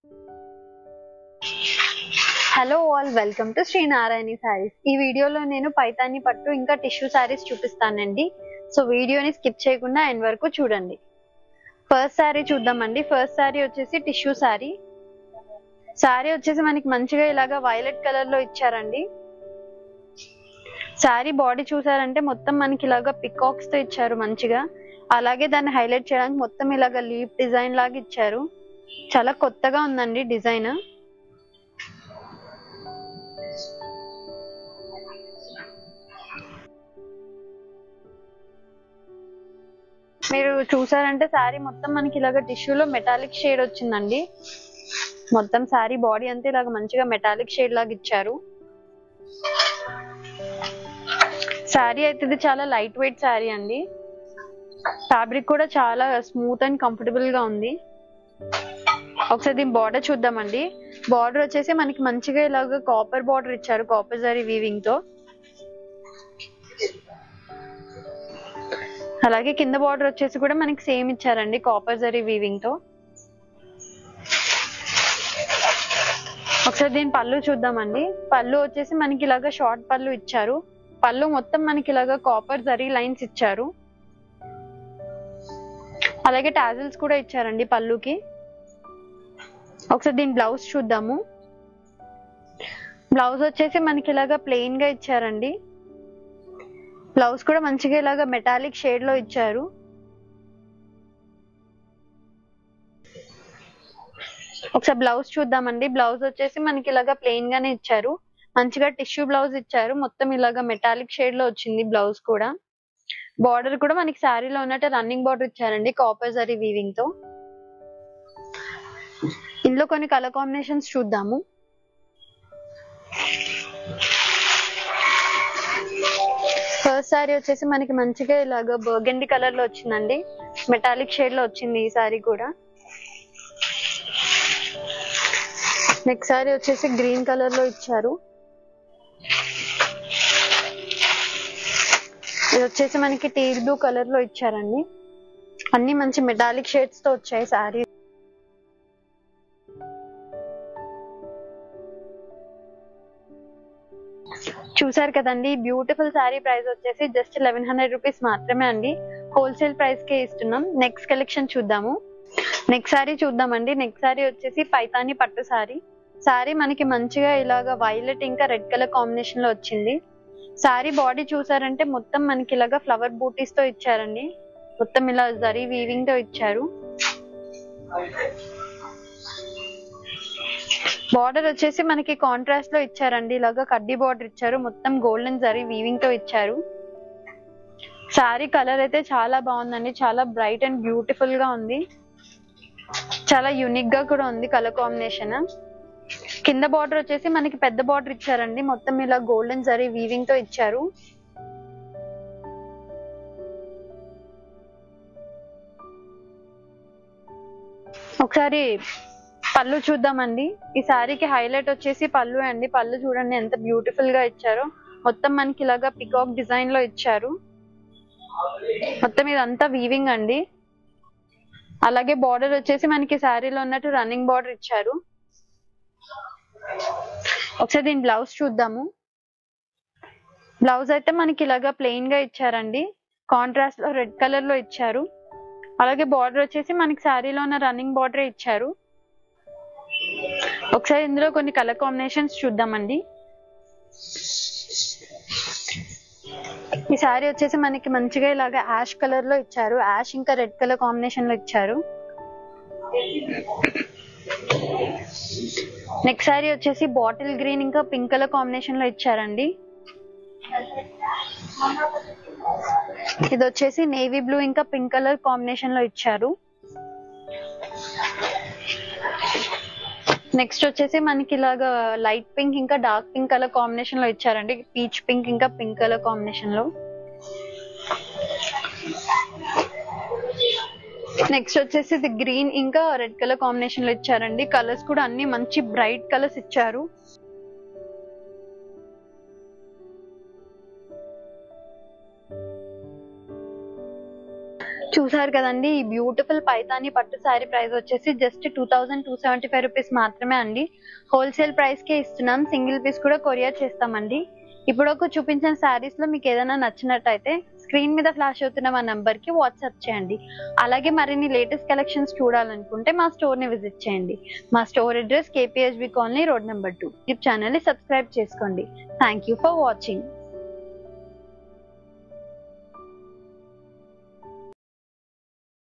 Hello all, welcome to Shri Narayani Sarees. ఈ వీడియోలో నేను పైతాని పట్టు ఇంకా టిష్యూ సారీస్ చూపిస్తానండి. సో వీడియోని స్కిప్ చేయకుండా ఎండ్ వరకు చూడండి. ఫస్ట్ సారీ చూద్దామండి. ఫస్ట్ సారీ వచ్చేసి టిష్యూ సారీ. సారీ వచ్చేసి మనకి మంచిగా ఇలాగా వైలెట్ కలర్ లో ఇచ్చారండి. సారీ బాడీ చూసారంటే మొత్తం మనకి ఇలాగా పికాక్స్ తో ఇచ్చారు మంచిగా. అలాగే దాన్ని హైలైట్ చేయడానికి మొత్తం ఇలాగా లీఫ్ డిజైన్ లాగా ఇచ్చారు. చాలా కొత్తగా ఉందండి డిజైన్. మీరు చూసారంటే సారీ మొత్తం మనకి ఇలాగ టిష్యూలో మెటాలిక్ షేడ్ వచ్చిందండి. మొత్తం సారీ బాడీ అంతా ఇలాగ మంచిగా మెటాలిక్ షేడ్ లాగా ఇచ్చారు. సారీ అయితే ఇది చాలా లైట్ వెయిట్ సారీ అండి. ఫ్యాబ్రిక్ కూడా చాలా స్మూత్ అండ్ కంఫర్టబుల్ గా ఉంది. ఒకసారి దీని బార్డర్ చూద్దామండి. బార్డర్ వచ్చేసి మనకి మంచిగా ఇలాగ కాపర్ బార్డర్ ఇచ్చారు, కాపర్ జరీ వీవింగ్ తో. అలాగే కింద బార్డర్ వచ్చేసి కూడా మనకి సేమ్ ఇచ్చారండి, కాపర్ జరీ వీవింగ్ తో. ఒకసారి దీని పళ్ళు చూద్దామండి. పళ్ళు వచ్చేసి మనకి ఇలాగా షార్ట్ పళ్ళు ఇచ్చారు. పళ్ళు మొత్తం మనకి ఇలాగా కాపర్ జరీ లైన్స్ ఇచ్చారు. అలాగే టాజిల్స్ కూడా ఇచ్చారండి పళ్ళుకి. ఒకసారి దీని బ్లౌజ్ చూద్దాము. బ్లౌజ్ వచ్చేసి మనకి ఇలాగా ప్లెయిన్ గా ఇచ్చారండి. బ్లౌజ్ కూడా మంచిగా ఇలాగా మెటాలిక్ షేడ్ లో ఇచ్చారు. ఒకసారి బ్లౌజ్ చూద్దామండి. బ్లౌజ్ వచ్చేసి మనకి ఇలాగా ప్లెయిన్ గానే ఇచ్చారు. మంచిగా టిష్యూ బ్లౌజ్ ఇచ్చారు. మొత్తం ఇలాగా మెటాలిక్ షేడ్ లో వచ్చింది బ్లౌజ్ కూడా. బార్డర్ కూడా మనకి శారీలో ఉన్నట్టు రన్నింగ్ బార్డర్ ఇచ్చారండి, కాపర్ జరీ వీవింగ్ తో. ఇందులో కొన్ని కలర్ కాంబినేషన్స్ చూద్దాము. ఫస్ట్ సారీ వచ్చేసి మనకి మంచిగా ఇలాగా బర్గండి కలర్ లో వచ్చిందండి. మెటాలిక్ షేడ్ లో వచ్చింది ఈ సారీ కూడా. నెక్స్ట్ సారీ వచ్చేసి గ్రీన్ కలర్ లో ఇచ్చారు. ఇది వచ్చేసి మనకి టీల్ బ్లూ కలర్ లో ఇచ్చారండి. అన్ని మంచి మెటాలిక్ షేడ్స్ తో వచ్చాయి సారీ. చూసారు కదండి, బ్యూటిఫుల్ సారీ ప్రైస్ వచ్చేసి జస్ట్ 1100 రూపీస్ మాత్రమే అండి. హోల్సేల్ ప్రైస్ కే ఇస్తున్నాం. నెక్స్ట్ కలెక్షన్ చూద్దాము. నెక్స్ట్ సారీ చూద్దామండి. నెక్స్ట్ సారీ వచ్చేసి పైతాని పట్టు సారీ. సారీ మనకి మంచిగా ఇలాగా వైలెట్ ఇంకా రెడ్ కలర్ కాంబినేషన్ లో వచ్చింది. సారీ బాడీ చూసారంటే మొత్తం మనకి ఇలాగా ఫ్లవర్ బూటీస్ తో ఇచ్చారండి. మొత్తం ఇలా జరీ వీవింగ్ తో ఇచ్చారు. బార్డర్ వచ్చేసి మనకి కాంట్రాస్ట్ లో ఇచ్చారండి. ఇలాగా కడ్డీ బార్డర్ ఇచ్చారు. మొత్తం గోల్డెన్ జరీ వీవింగ్ తో ఇచ్చారు. సారీ కలర్ అయితే చాలా బాగుందండి. చాలా బ్రైట్ అండ్ బ్యూటిఫుల్ గా ఉంది. చాలా యూనిక్ గా కూడా ఉంది కలర్ కాంబినేషన్. కింద బార్డర్ వచ్చేసి మనకి పెద్ద బార్డర్ ఇచ్చారండి. మొత్తం ఇలా గోల్డెన్ జరీ వీవింగ్ తో ఇచ్చారు. ఒకసారి పళ్ళు చూద్దామండి. ఈ సారీకి హైలైట్ వచ్చేసి పళ్ళు అండి. పళ్ళు చూడండి ఎంత బ్యూటిఫుల్ గా ఇచ్చారో. మొత్తం మనకి ఇలాగా పికాక్ డిజైన్ లో ఇచ్చారు. మొత్తం ఇదంతా వీవింగ్ అండి. అలాగే బార్డర్ వచ్చేసి మనకి శారీలో ఉన్నట్టు రన్నింగ్ బార్డర్ ఇచ్చారు. ఒకసారి దీని బ్లౌజ్ చూద్దాము. బ్లౌజ్ అయితే మనకి ఇలాగా ప్లెయిన్ గా ఇచ్చారండి. కాంట్రాస్ట్ లో రెడ్ కలర్ లో ఇచ్చారు. అలాగే బార్డర్ వచ్చేసి మనకి శారీలో ఉన్న రన్నింగ్ బార్డర్ ఇచ్చారు. ఒకసారి ఇందులో కొన్ని కలర్ కాంబినేషన్స్ చూద్దామండి. ఈ సారీ వచ్చేసి మనకి మంచిగా ఇలాగా యాష్ కలర్ లో ఇచ్చారు. యాష్ ఇంకా రెడ్ కలర్ కాంబినేషన్ లో ఇచ్చారు. నెక్స్ట్ సారీ వచ్చేసి బాటిల్ గ్రీన్ ఇంకా పింక్ కలర్ కాంబినేషన్ లో ఇచ్చారండి. ఇది వచ్చేసి నేవీ బ్లూ ఇంకా పింక్ కలర్ కాంబినేషన్ లో ఇచ్చారు. నెక్స్ట్ వచ్చేసి మనకి ఇలాగా లైట్ పింక్ ఇంకా డార్క్ పింక్ కలర్ కాంబినేషన్ లో ఇచ్చారండి. పీచ్ పింక్ ఇంకా పింక్ కలర్ కాంబినేషన్ లో. నెక్స్ట్ వచ్చేసి ఇది గ్రీన్ ఇంకా రెడ్ కలర్ కాంబినేషన్ లో ఇచ్చారండి. కలర్స్ కూడా అన్ని మంచి బ్రైట్ కలర్స్ ఇచ్చారు. చూసారు కదండి, ఈ బ్యూటిఫుల్ పైతాని పట్టు శారీ ప్రైస్ వచ్చేసి జస్ట్ 2275 రూపీస్ మాత్రమే అండి. హోల్సేల్ ప్రైస్ కే ఇస్తున్నాం, సింగిల్ పీస్ కూడా కొరియర్ చేస్తామండి. ఇప్పుడు ఒక చూపించిన శారీస్ లో మీకు ఏదైనా నచ్చినట్టయితే స్క్రీన్ మీద ఫ్లాష్ అవుతున్న మా నంబర్ కి వాట్సాప్ చేయండి. అలాగే మరిన్ని లేటెస్ట్ కలెక్షన్స్ చూడాలనుకుంటే మా స్టోర్ ని విజిట్ చేయండి. మా store address KPHB colony road number 2. YouTube channel ని సబ్స్క్రైబ్ చేసుకోండి. Thank you for watching.